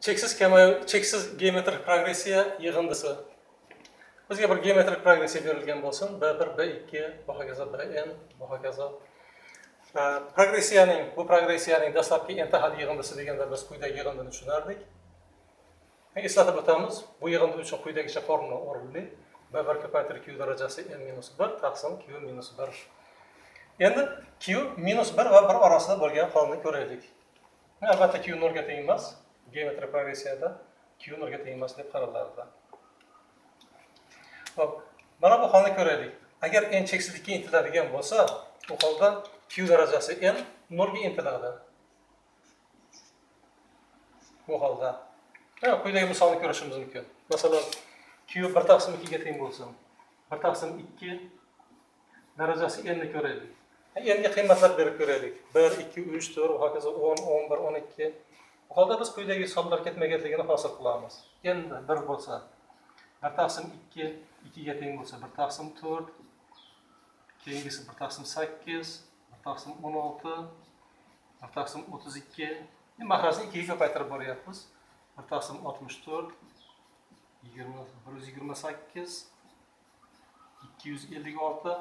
cheksiz geometrik progressiya yig'indisi. Bizga bir geometrik progressiya berilgan bo'lsin. B1, B2, va hokazo Bn, va hokazo. Bu progressiyaning dastlabki n tahad yig'indisi deganda biz quyidagi yig'indini tushunardik. Eslatib o'tamiz. Bu yig'indi uchun quyidagicha formula o'rinli. B1 ko'paytirib q darajasi n-1 taqsim q -1. Endi q -1 va 1 orasida bo'lgan holni ko'raylik. Albatta q 0 ga teng emas. Geometrik progressiyada q 0 ga teng emas deb qaraladi. Hop, mana bu holni ko'raylik. Agar n cheksizlikka intiladigan bo'lsa, u holda q darajasi n 0 ga intiladi. Bu holda quyidagi misolni ko'rishimiz mumkin. Masalan, q 1 taqsim 2 ga teng bo'lsin. 1 taqsim 2 darajasi n ni ko'raylik. n ga qiymatlar berib ko'raylik. 1, 2, 3, 4 va hokazo 10, 11, 12. Bu holda biz quyidagi hisoblar ketma-ketligini hosil qilamiz. n 1 bo'lsa, 1 taqsim 2 2 ga teng bo'lsa, 1 taqsim 4, keyingisi 1 taqsim 8, 1 taqsim 16, 1 taqsim 32. Mahrajni 2 ga ko'paytirib boryapmiz. 1 taqsim 64, 128, 256,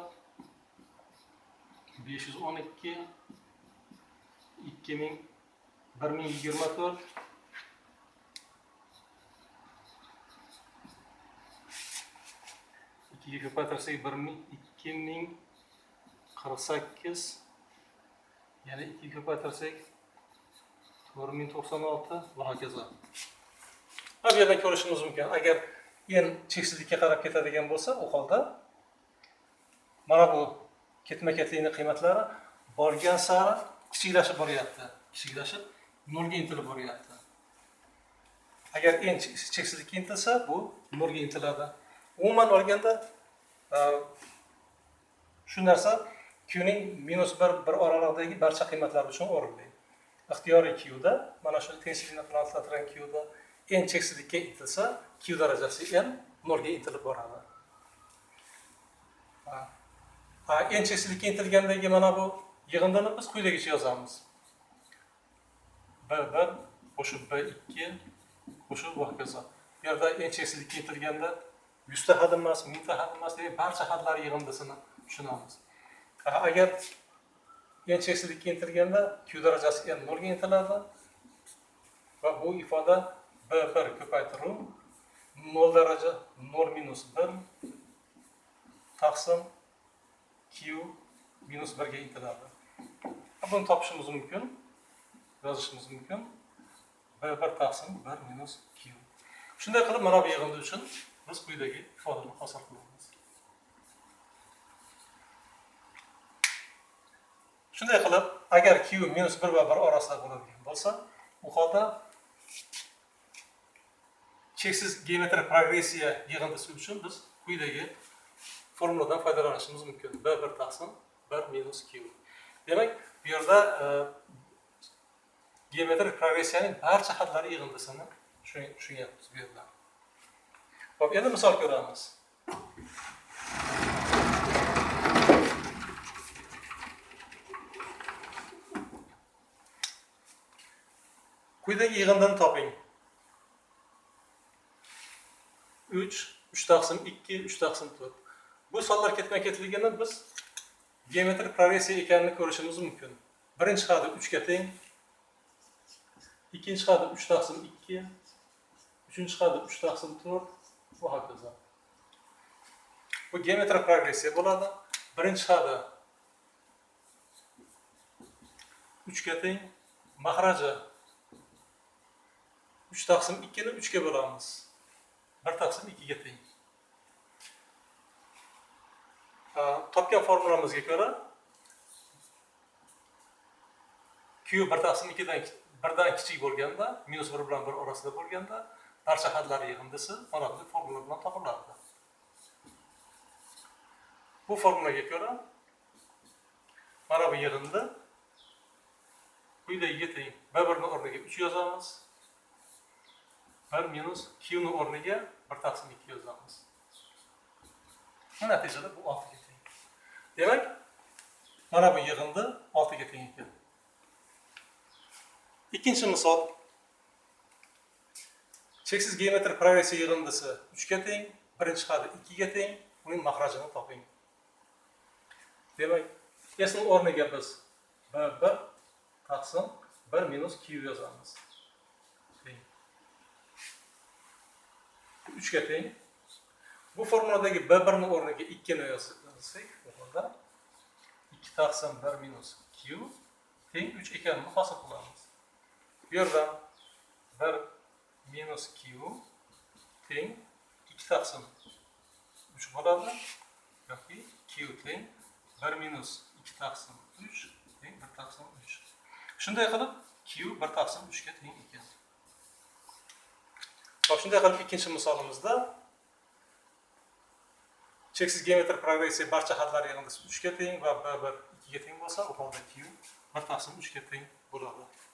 512, 1024, 2 ga ko'paytirsak 2048, yana 2 ga ko'paytirsak 4096 va hokazo. Bu yerdan ko'rishimiz mumkin. Agar n cheksizlikka qarab ketadigan bo'lsa, u holda mana bu ketma-ketlikning qiymatlari borgan sari kichiklashib boryapti. Kichiklashib 0 ga intilib boryapti. Agar n cheksizlikka intilsa, bu 0 ga intiladi. Umuman olganda shu narsa q ning -1 oralig'idagi barcha qiymatlar uchun o'rinli. Ixtiyoriy q da, mana shu tenglikni bilan qilinadigan q da n cheksizlikka intilsa, q darajasi n 0 ga intilib boradi. N cheksizlikka intilgandagi mana bu yig'indini biz quyidagicha yozamiz. B1 qo'shib B2 qo'shib va hokazo. Bu yerda n cheksizlikka intilganda 100 ta had emas, 1000 ta had emas degan barcha hadlar yig'indisini tushunamiz. Agar n cheksizlikka intilganda q darajasi n 0 ga intiladi va bu ifoda B1 ko'paytiruv 0 daraja 0 - 1 taqsim q -1 ga intiladi. Buni topishimiz mumkin, yozishimiz mumkin. B1 taqsim 1 - q. Shunday qilib, mana bu yig'indi uchun biz quyidagi ifodani hosil qilamiz. Shunday qilib, agar q -1 va 1 orasida bo'ladigan bo'lsa, u holda cheksiz geometrik progressiya yig'indisi uchun biz quyidagi formuladan foydalanishimiz mumkin. B1 taqsim 1 - q. Demak, bu yerda geometrik progressiyaning barcha hadlari yig'indisini tushunyapmiz bu yerda. Xo'p, endi misol ko'ramiz. Quyidagi yig'indini toping. 3 taqsim 2, 3 taqsim 4. Bu sonlar ketma-ketligini biz geometrik progressiya ekanini ko'rishimiz mumkin. Birinchi hadi 3 ga teng, ikkinchi hadi 3 taqsim 2, uchinchi hadi 3 taqsim 4 va hokazo. Bu geometrik progressiya bo'ladi. Birinchi hadi 3 ga teng, mahraji 3 taqsim 2 ni 3 ga bo'lamiz. 1 taqsim 2 ga teng. Topgan formulamizga ko'ra q 1 taqsim 2 dan 1 kichik bo'lganda, -1 bilan 1 orasida bo'lganda, barcha hadlar yig'indisi mana bu formula bilan topiladi. Bu formulaga ko'ra mana bu yig'indi quyidagiga teng. B1 ni o'rniga 3 yozamiz. 1 - q ni o'rniga 1 taqsim 2 yozamiz. Natijada bu 6 ga teng. Demak, mana bu yig'indi 6 ga teng ekan. Ikkinchi misol. cheksiz geometrik progressiya yig'indisi 3 ga teng, birinchi hadi 2 ga teng, uning mahrajini toping. Demak, s'ning o'rniga biz b1 taqsim 1 minus q yozamiz. Teng. 3 ga teng. Bu formuladagi b1 ni o'rniga 2 ni yozsak, bu holda 2 taqsim 1 minus q teng 3 ekanini hosil qilamiz. Bu yerdan 1 minus q teng 2 taqsim 3 bo'ladi. Yoki q teng 1 minus 2 taqsim 3 teng 1 taqsim 3. Shunday qilib q 1 taqsim 3 ga teng ekan. Hop, shunday qilib ikkinchi misolimizda cheksiz geometrik progressiya barcha hadlar yig'indisi 3 ga teng va b1 2 ga teng bo'lsa, u holda q 1 taqsim 3 ga teng bo'ladi.